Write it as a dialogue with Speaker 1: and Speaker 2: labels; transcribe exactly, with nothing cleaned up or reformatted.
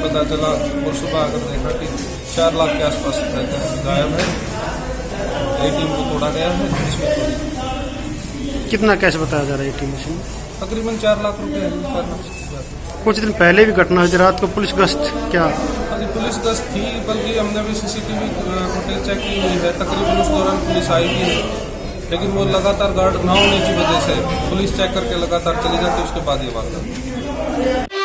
Speaker 1: पता चला और सुबह आकर देखा कि चार लाख के आसपास गायब है। एटीएम को तोड़ा गया है, जिसमें चोरी।
Speaker 2: कितना कैश बताया जा रहा है एटीएम मशीन?
Speaker 1: तकरीबन चार लाख रुपए है। चार लाख।
Speaker 2: कुछ दिन पहले भी घटना हुई थी, रात को पुलिस गश्त क्या?
Speaker 1: हाँ जी, पुलिस गश्त थी, बल्कि हमने भी सीसीटीवी फुटेज चेक की हुई है। तकरीबन उस दौरान पुलिस आई भी है, लेकिन वो लगातार गार्ड ना होने की वजह से पुलिस चेक करके लगातार चली जाती है, उसके बाद ये वारदात।